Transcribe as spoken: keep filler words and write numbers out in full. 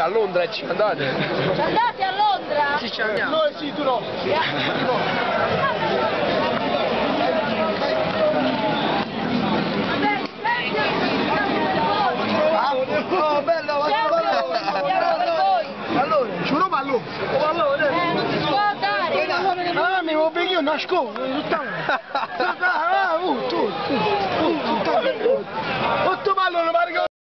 a Londra ci andate? Ci andate a Londra? Sì, ci andiamo. Noi sì, tu no. Oh, bello, Allora, c'è un pallone. Un pallone. Eh, non si può dare. Ah, mi vuoi io nascondo, tutta. Ah, tu, tu.